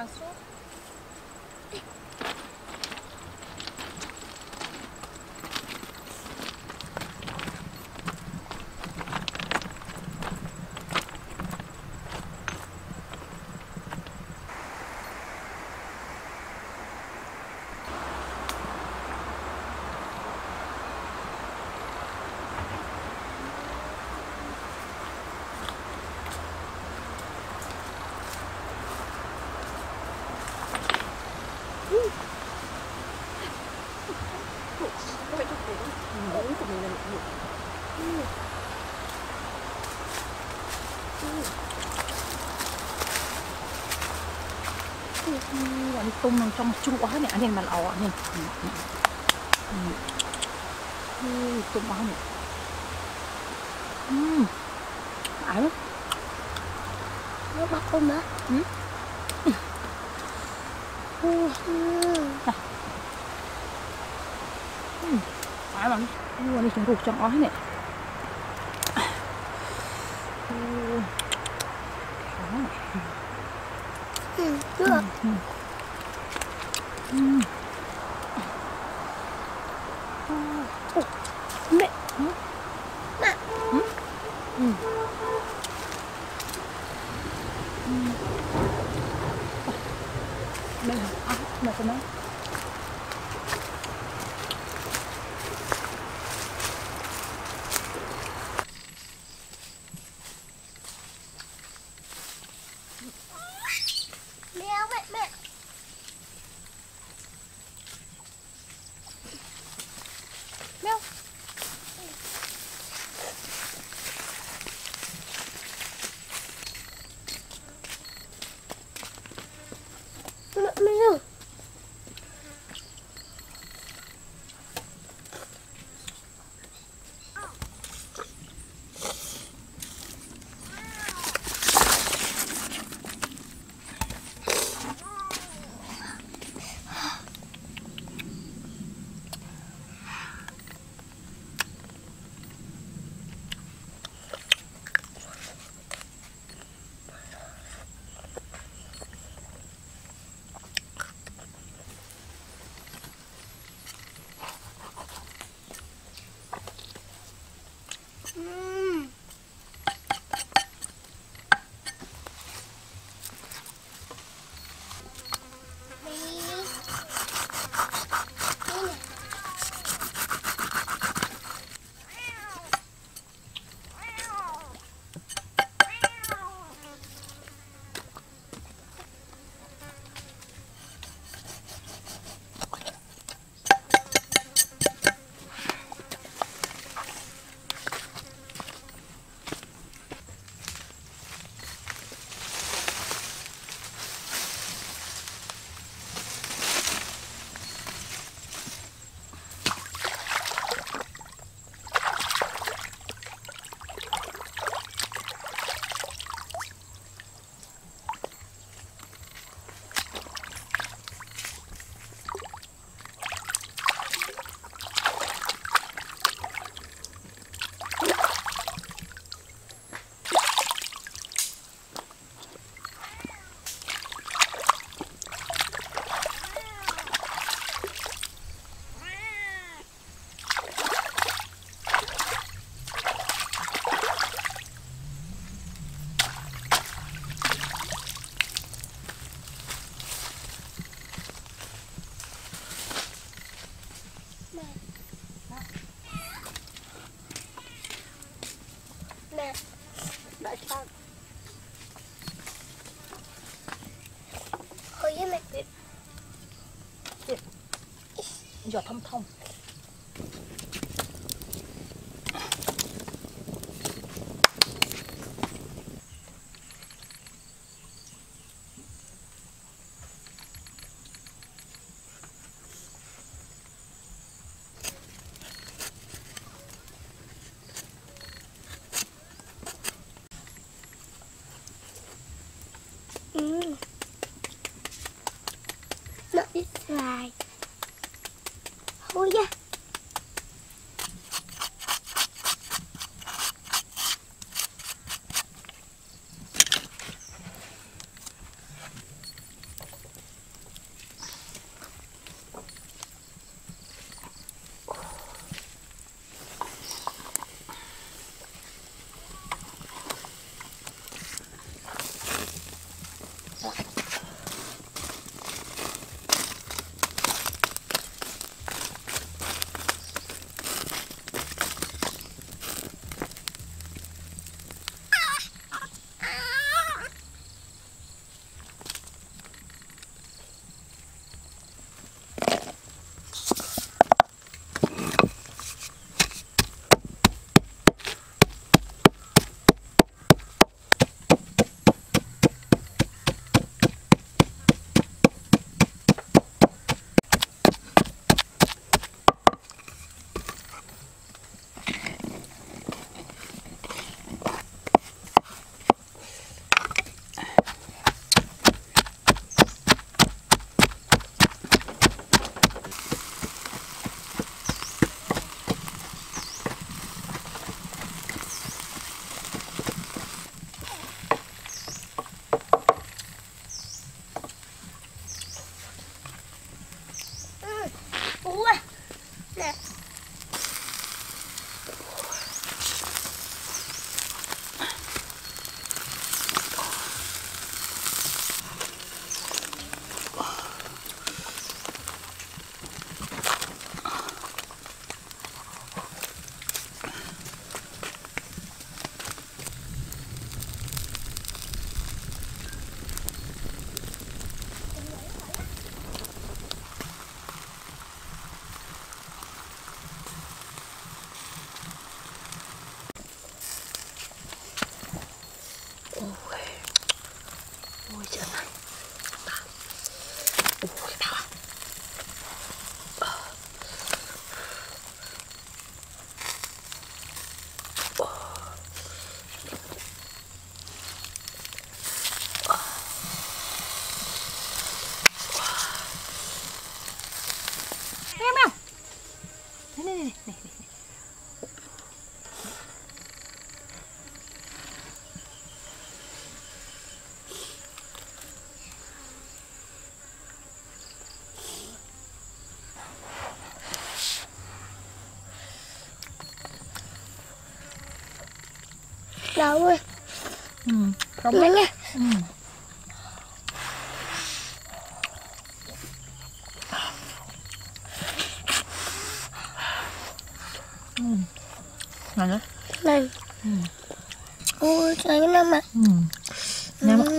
ăn sốt. Anh tôm nằm trong chua quá này, anh nhìn mà lỏ này. Tôm quá này. Ái lắm. Nó bắt con đó. Ái lắm. Anh chúng ruột trong ói này. Được. Mẹ. Mẹ. Đây là mẹ của nó. Mèo mẹ mẹ. Mèo. Mèo. Mẹ. Đợi con. Hơi với mẹ. Giọt thông thông. Nó đi dài. Ôi da. Ôi trời ơi. Ôi đau. Mèo mèo. Này này này này. Đau ơi. Không đấy nha. Ngon đấy. Này. Ôi trời ơi Nam ạ. Nam ạ.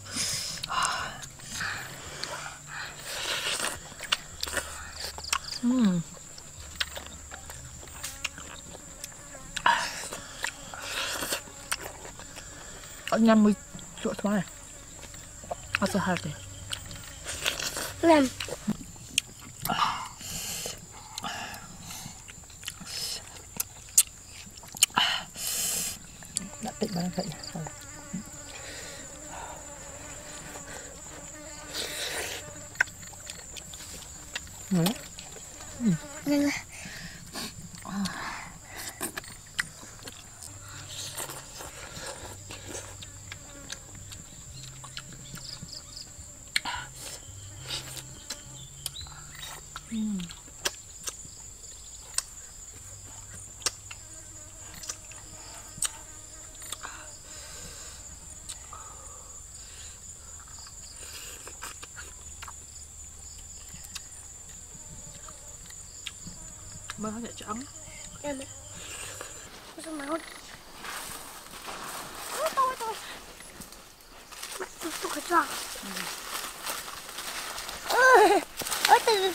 Nhâm chỗ thoáng này. Also halt đi. Làm. Đã tịnh bao vậy. Ngon đấy. Ngon. Mới hết trắng. Em ơi. Sao máu đi. Tôi. Mẹ tôi cái trò. Ôi từ.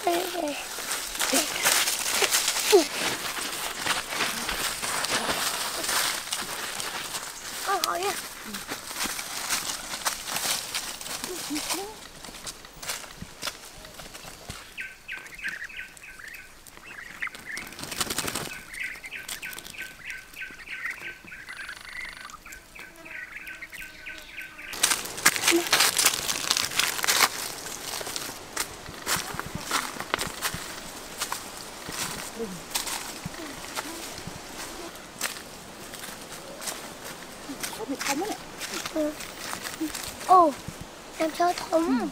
Hỏi nha. Có bị thông á nè. Ồ, em chơi thống.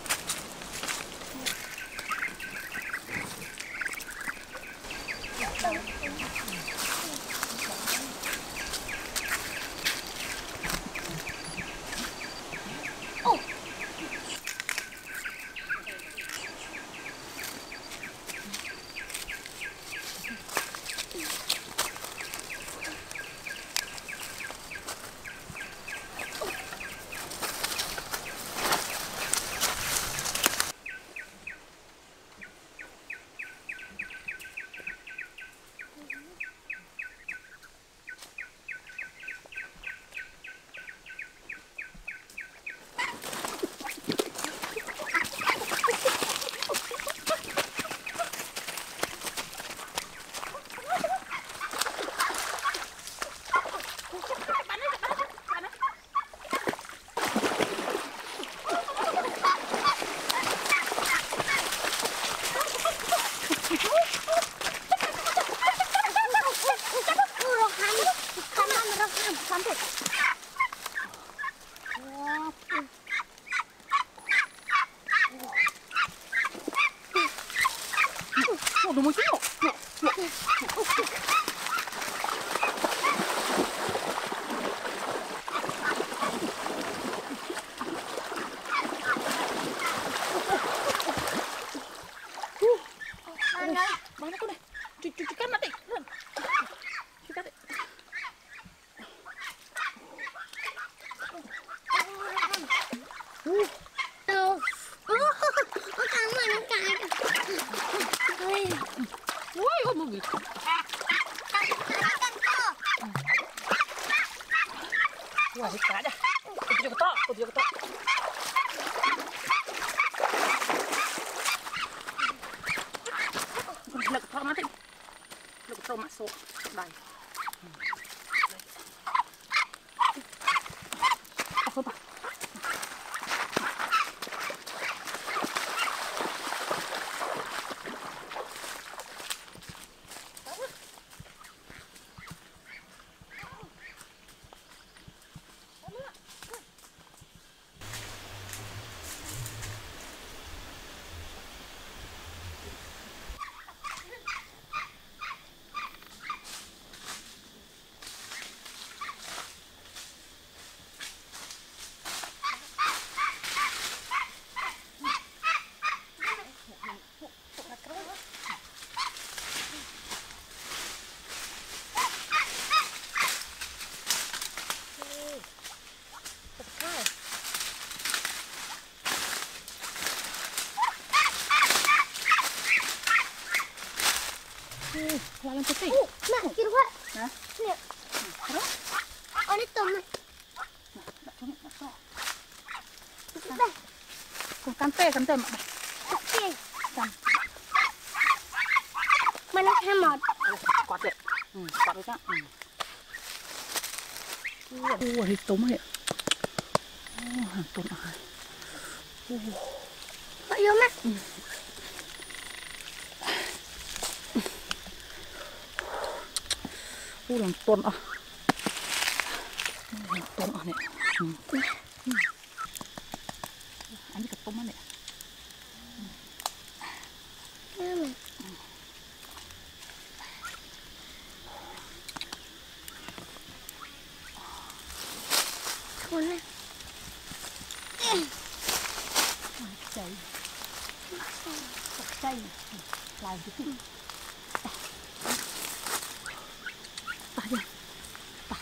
Layan putih. Nak, kira buat. Hah? Ni. Terus? Oh, ni tom ni. Tak cungit, tak so. Dah. Kung kante mak. Okey. Kan. Mana hammer? Quạt đấy. Quạt đấy chắc. Thì tôm ấy. Hàng tôm à. Pak yo mak. Hàng tôm à. Hàng tôm à này. Anh đi cắt tôm này. Mana? Chay. Chay. Lại cái gì? Ta đi. Ta.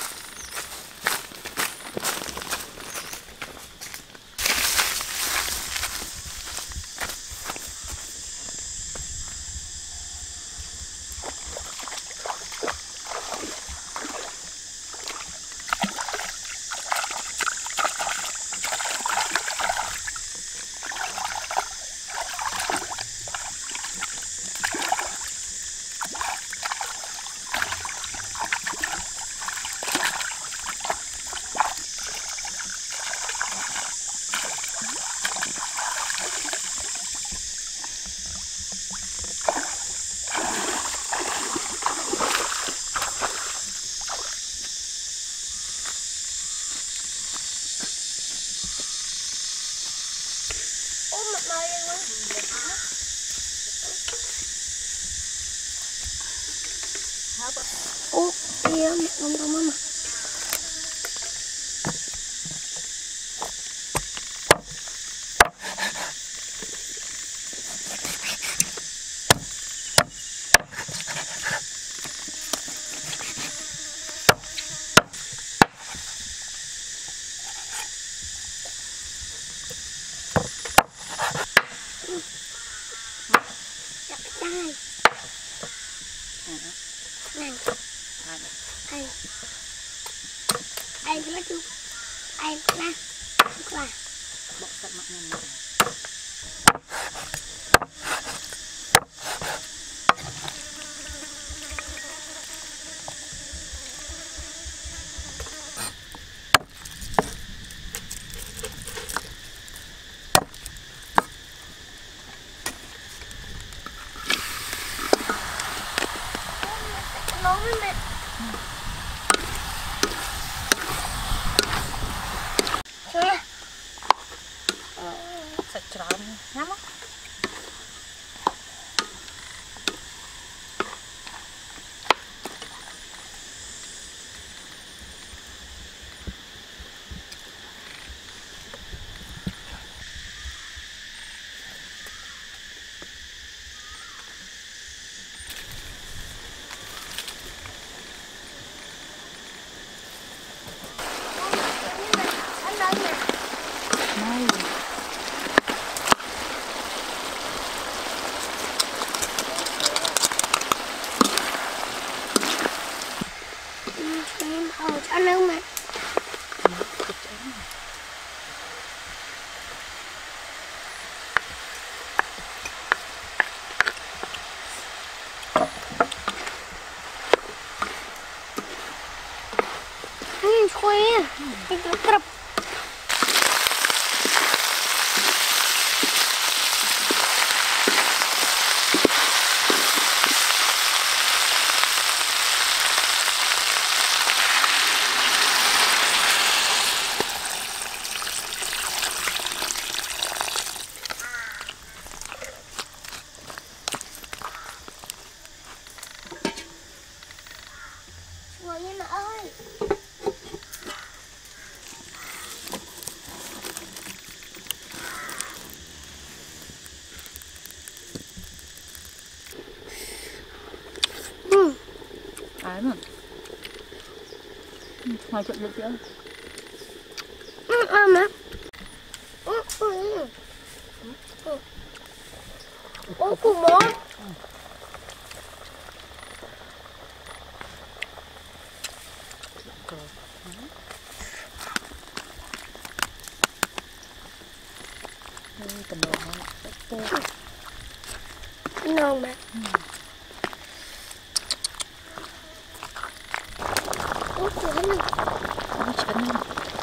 Oh, iya mak ngomong mama. Ai cái chú ai nè qua Bọc sạch mặt này. nấu với mẹ. Sạch tròn lắm á. Anh ơi nè. Này. Anh ơi mẹ. Khoe. Cái cặp. Ngồi như mẹ ơi. Ái mà. Ngoài chuyện được chưa? Mẹ. Ô, cùng bố. Cầm đồ nó ngon mà. Ủa, trời ơi. nó chén lên.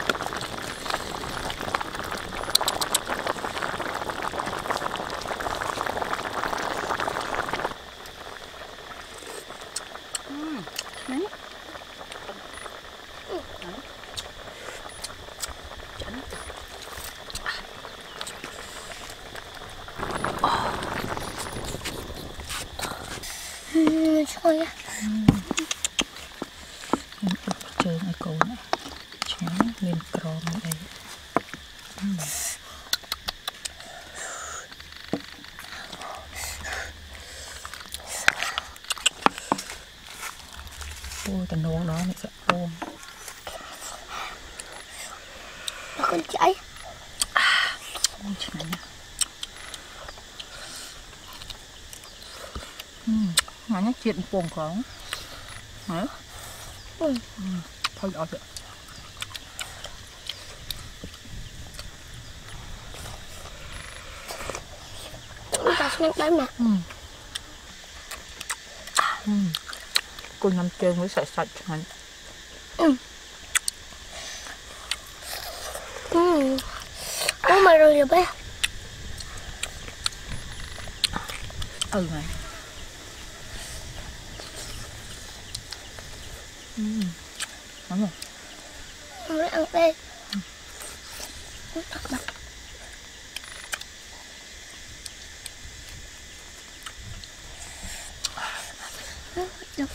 Đấy. Chén. Thôi á. Chơi ai cầu nữa. Chén miền crom đây. Ôi cái nón đó mình sẽ ôm. Nó còn chảy. Ôi chén nha. Nó nhắc chuyện buồn không? Hả? Thôi đó rồi. Chúng ta snack đấy mà. Cô nhắm chân với sạch sạch hả? Ủa mà rồi rồi bé. Này. Ngon rồi. Không lấy ăn đây. Thật mặt. Được.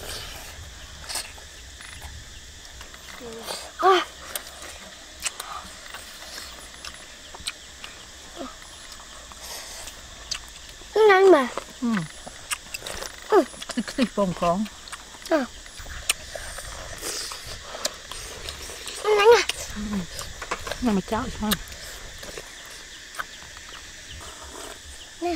Nhanh mà. Cái bông con. Nhanh à. Nhưng mà cháu sao? Nè.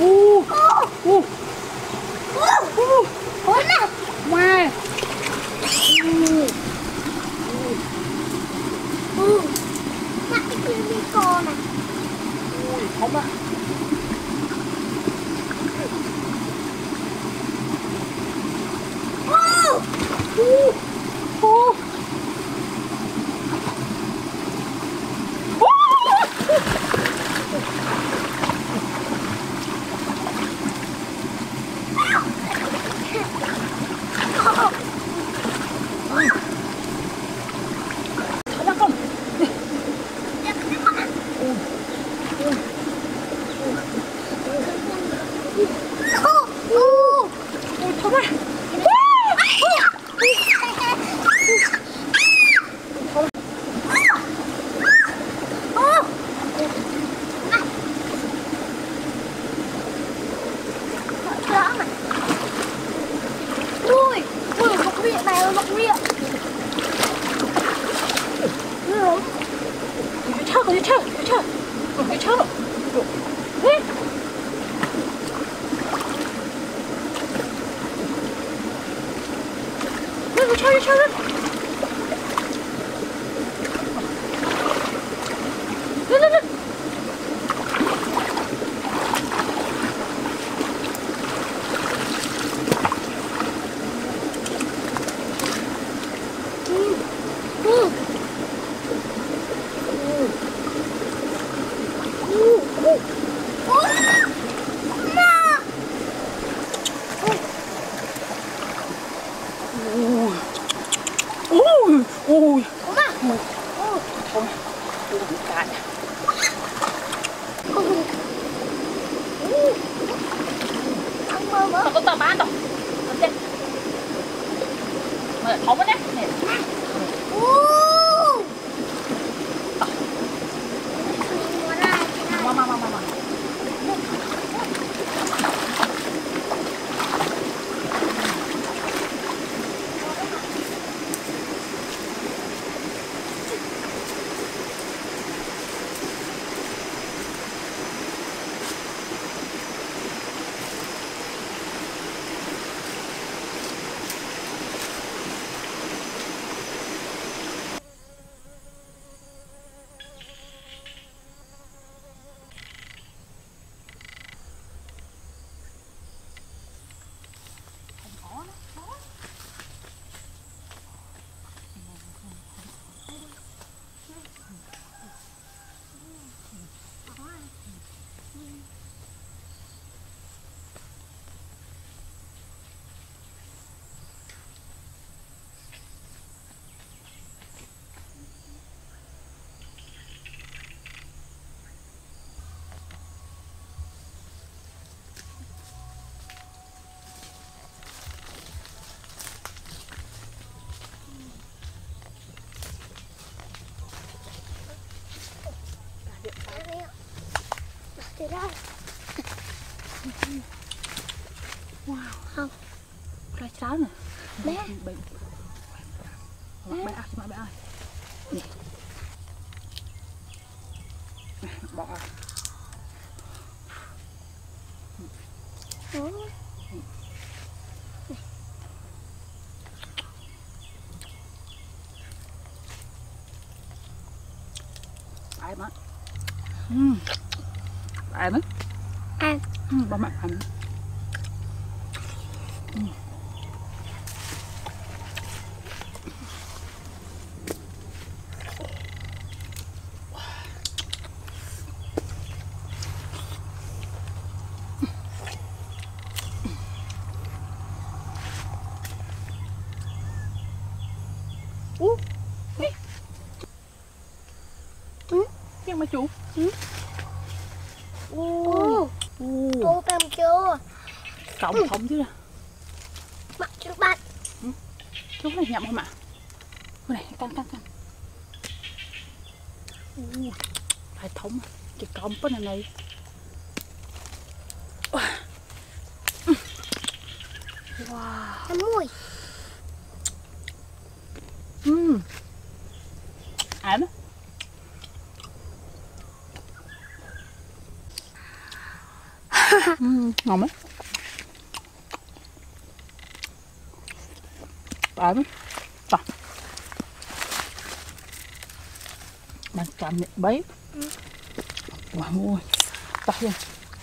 Ôi nè. Wow. Nãy kia đi con này. Ui, không á. Ui. Không. Bị cạn. Tao tao bán tao. Mày không á nè. Nè. Mama. Wow. Không. Ra cháo nè. Bé. Bé ơi, bé ơi. Nè. Bỏ. Ai mà. Ai nữa? Ăn. Ba mẹ ăn. Nhưng mà chú. Tô tam chưa? Cộng thống chứ nè. Mặt chú bắt. Chú này nhậm không ạ? Cái này căng. Phải thống chỉ cộng bên này. Wow. Ăn mùi. Ăn. Ngon lắm. Bán bạn cảm nhận bấy. Wow ơi, tắt lên.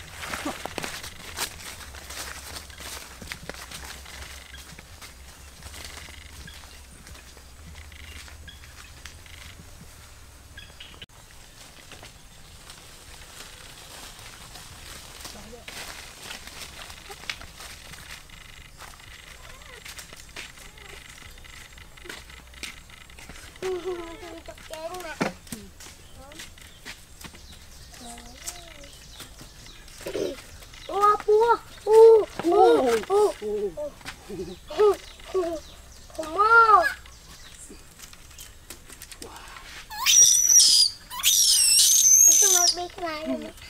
Chọc chén nè. Bua. Mơ. Sao mà biết cái này nữa.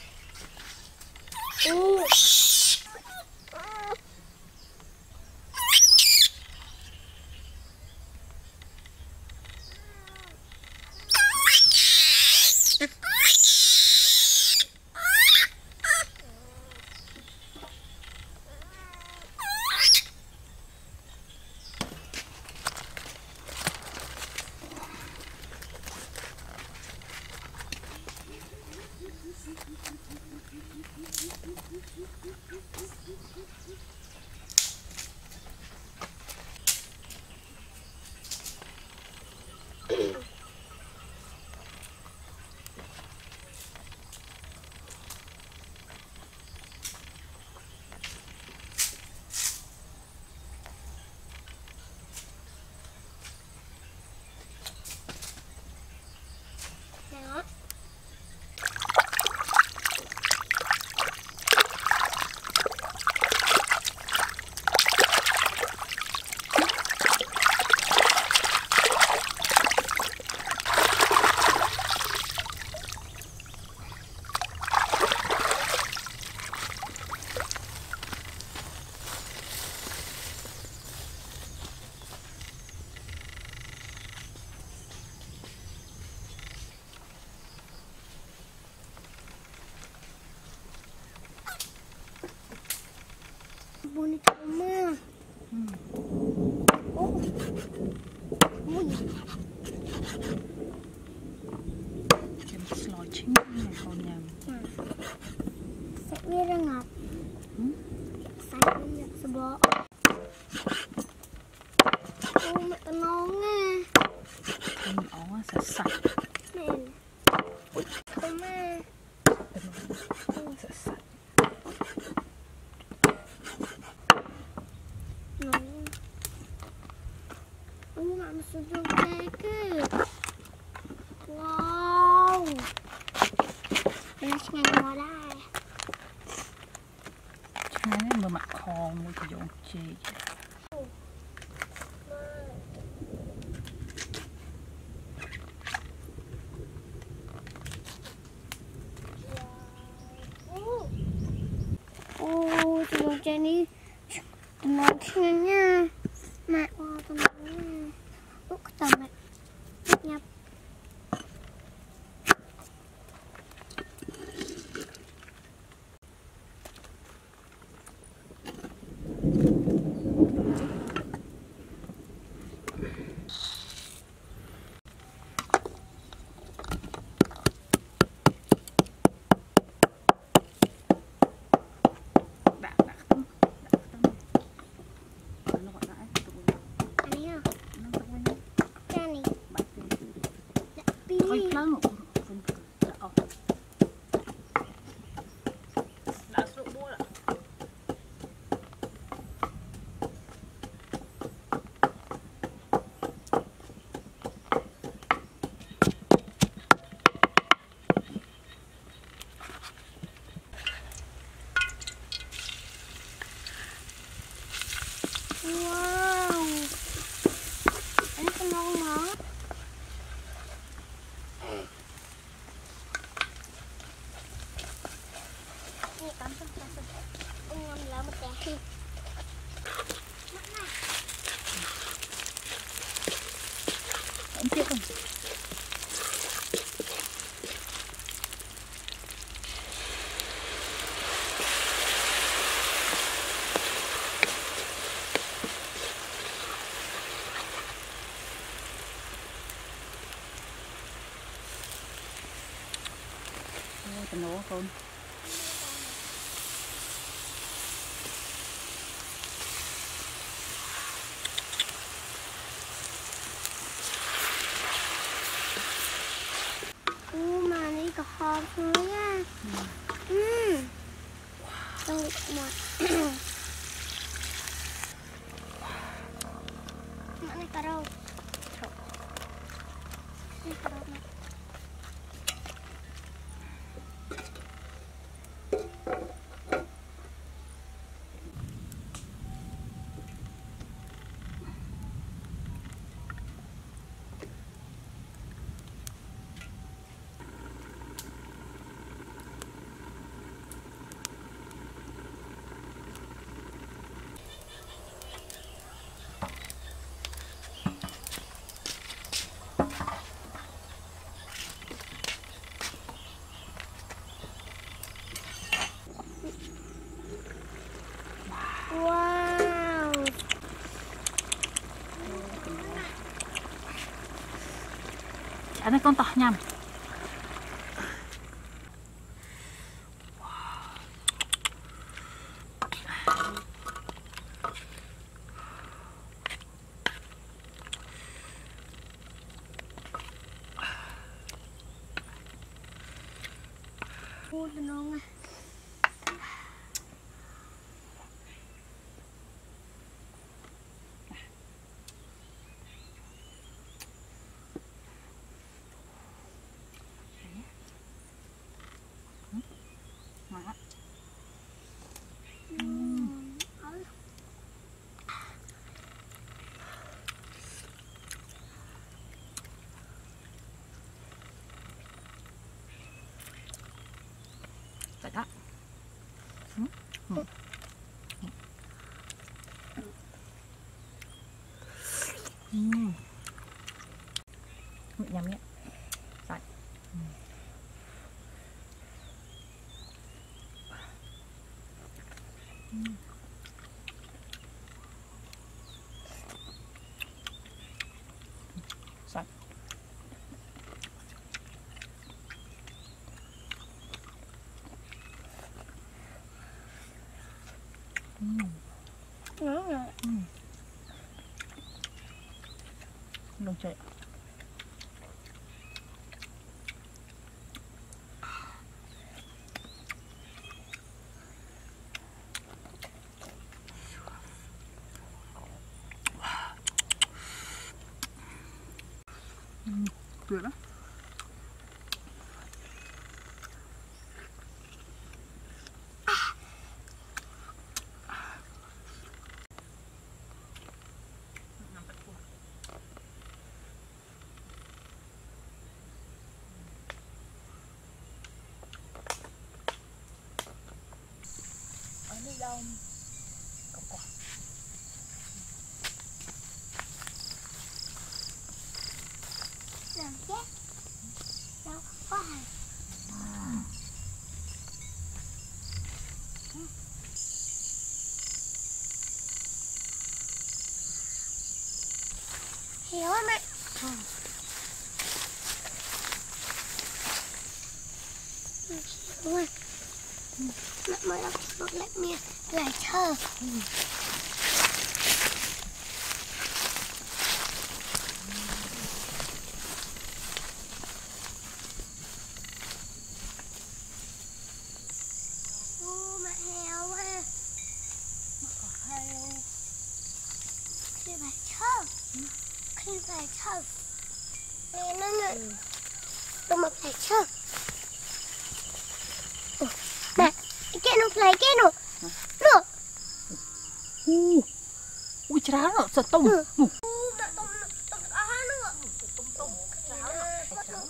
Đó. Bonito mà. Kem sloi chín này con nhầm. Sẽ biết ra ngọt. Xanh như sờ bò. Mẹ con ngon nha. Thân ó sẽ sạch. Mẹ. Con ma. Sẽ sạch. Mama sudah jaket. Wow. Rasanya ngora. Trái mà mặt kho mua thì dọn chì. Sudah jadi tenangnya nha. Mẹ tenangnya. Lúc tầm mẹ nhập. Wow, ini kenal banget. Ini kantor. Ngon lắm teh. Mana? Em chưa không? luôn. Mà đi có hộp nữa nha. Không được mà. Mẹ này cà rốt. Này cà rốt này. Wow. Chả này con tỏ nhầm. Ôi nó ngon à. Vậy đó. Nhầm nhé. Sạch. Sạch. Ngon rồi. Đồng chạy. Tuyệt lắm. Ở đây đâu? Cậu quả. Làm chết. Đâu có hả? Hiểu á mẹ. Hiểu á. Mẹ mới đọc một lệnh miệng lại thơ. Mẹ heo quá. Nó có heo. Khi bài thơ. Khi bài thơ. Mẹ nó mẹ. Tôi mặc bài thơ. Mẹ, cái nó play cái nó. Nó. Ui chả nó sợ tung. Mẹ tôm á nữa. Tung chả nó.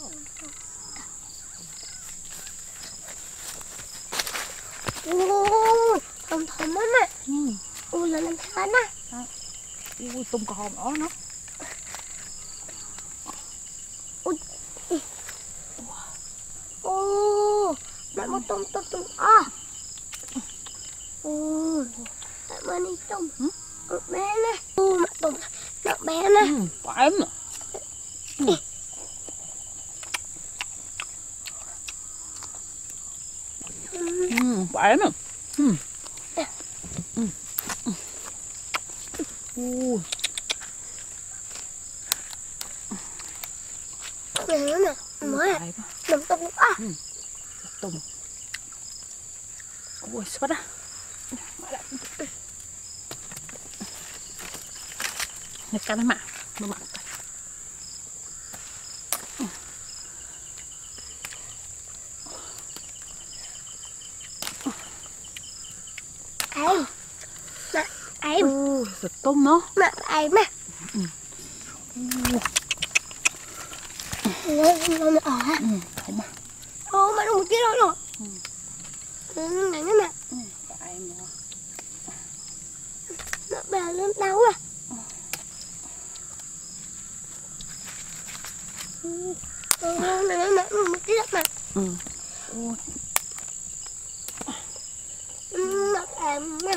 Thơm thơm lắm ạ. Ui là làm sao á. Ui tung có hòm đó nó. Mẹ một tôm á. Mẹ mà đi tôm. Bé nè. Mẹ tôm nó bé nè. Quả ếm nè. Phải mà. Ui. Nè nè, mới nằm tôm quá. Tôm. Ui, sao đó. Nhặt cá mà mặn. Em Giật tôm nó mà em á không mà mà nó một tí đâu rồi này nó nè em nó bè lên đau à này nó một tí đất mà mặt em nè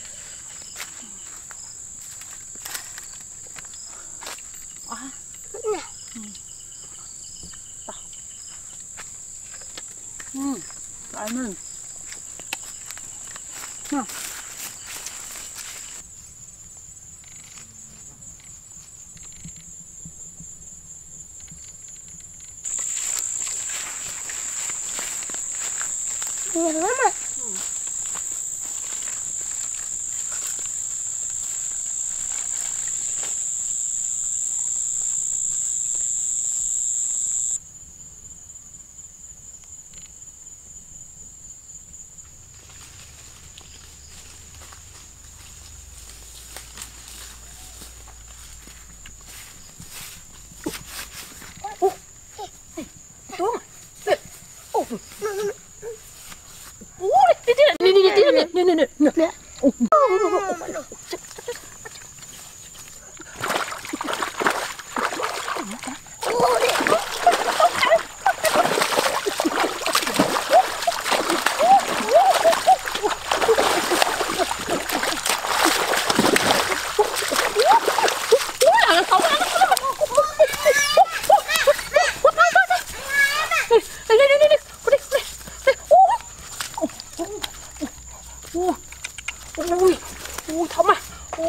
Lại mình nè nhiều lắm à nè ui thấm à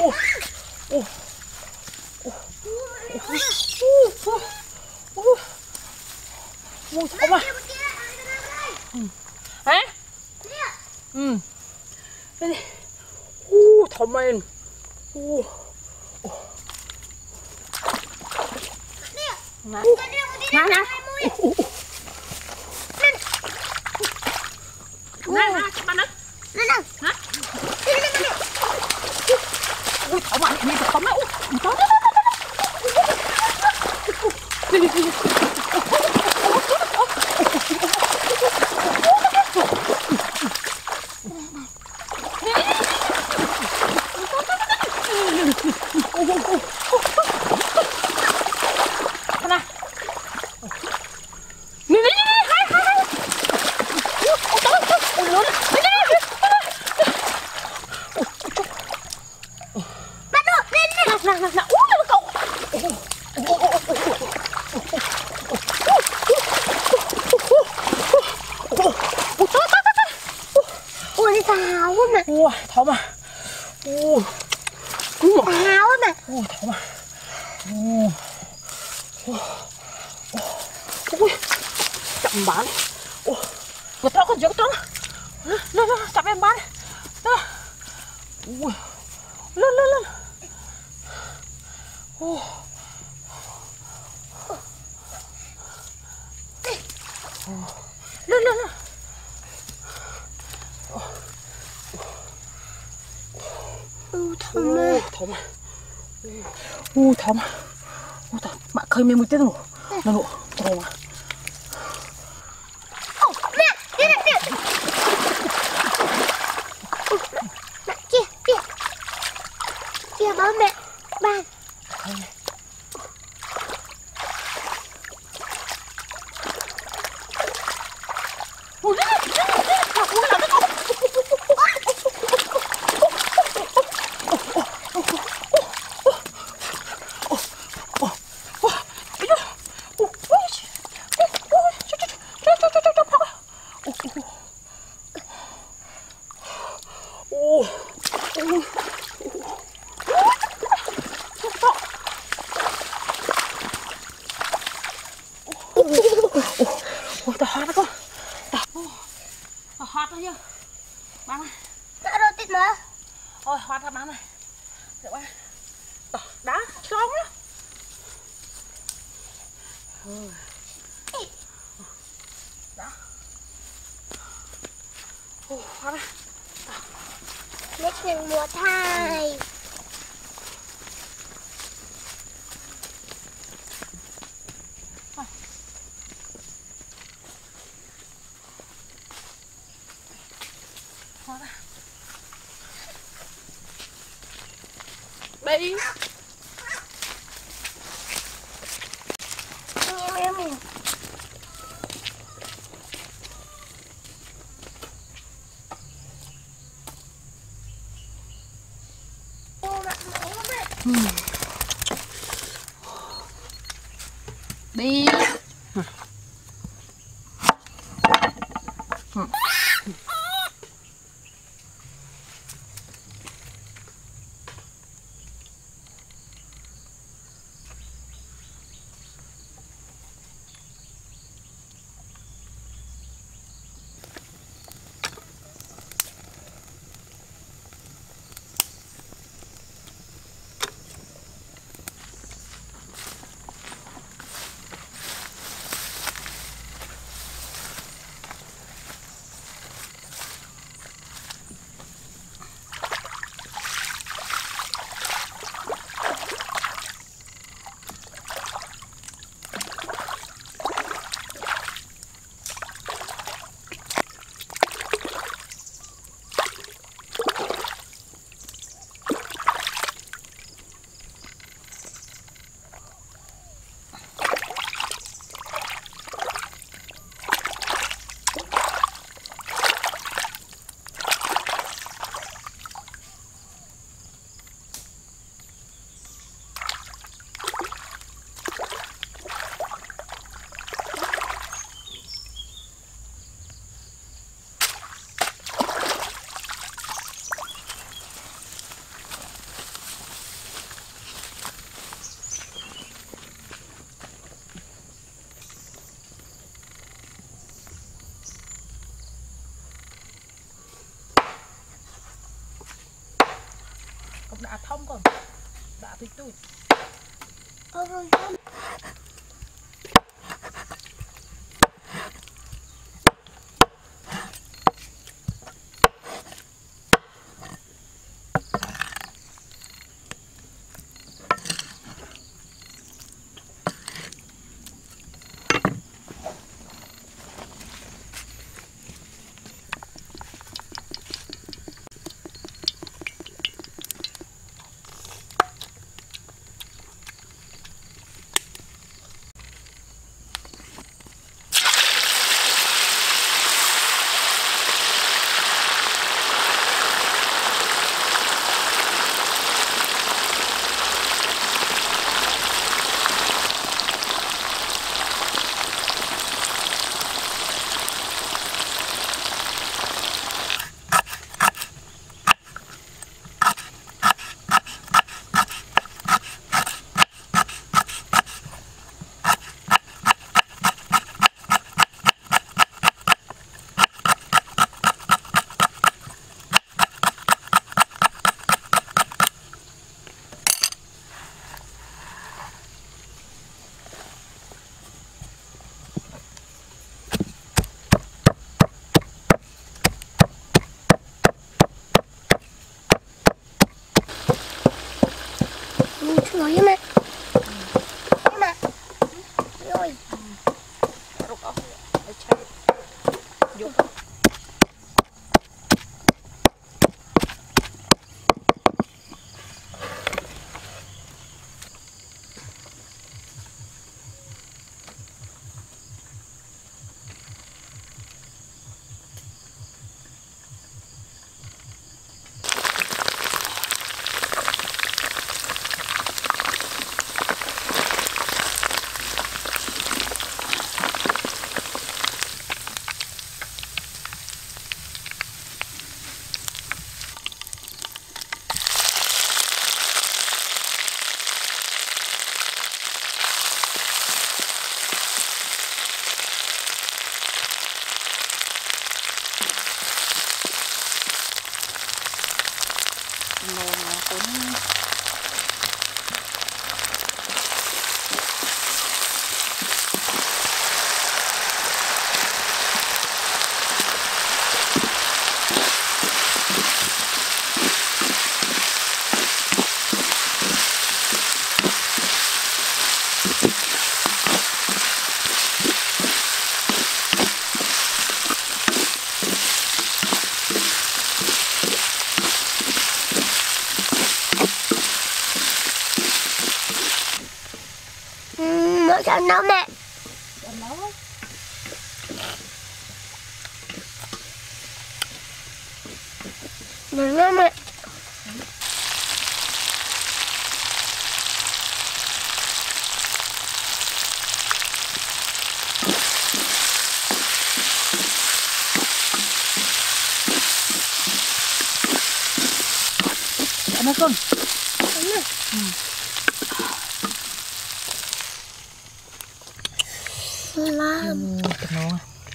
thấm à hả đây đi thấm em nè nè nè bạn đó hả ui thỏ mà đi thỏ mà Hào quá mà. Ui, thỏ mà. Ui. Cứu mà. Hào quá mà. Ui, thỏ mà. Ui. Ui. Chậm bán. Ui. Giật nó con giật nó. Lên, chậm em bán. Ui. Lên. Ui. Lên. Thỏ mà. Thỏ mà. Bạn khơi mê một tiết rồi. Nó nụ. Thỏ mà. Mẹ, kia. Mẹ, kia. Kia bố mẹ. Ba. Bán này. Đã rồi tít mà. Thôi hoàn ra bán này. Được ba. Đá xong á. Đó. Hoàn ra. Mít đừng mua thai. Hoàn ra. Đi. Em. Đi. Cũng đã thông còn. Đã thịt tui. Rồi. Rồi em ạ. Em ạ. Rồi. Rục ốc. Để chạy. Vô. nồi mà cũng Mẹ sao nấu mẹ? em nấu á. Mẹ nấu mẹ. Ăn nó con. Làm. Cái nồi.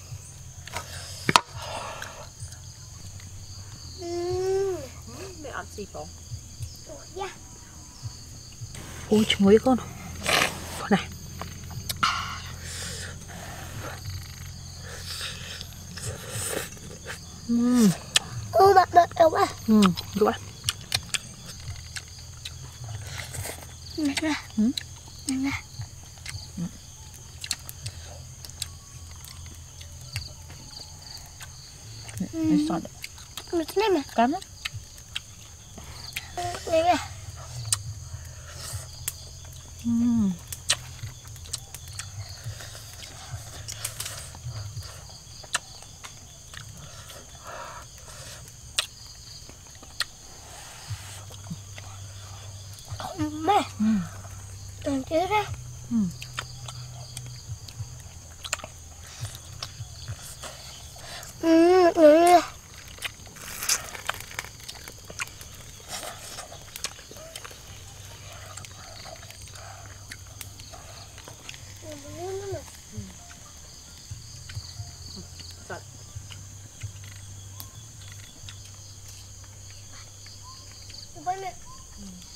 Để ăn gì không? Dạ. Ôi trời ơi con. Con này. Bật đâu quá. Được quá. Mẹ ra. Mẹ ra. Đây sọt. Mẹ xem mà. Cắn á. Mẹ ra. Mẹ. Còn chứ ra. Mẹ. Sọt. Mẹ.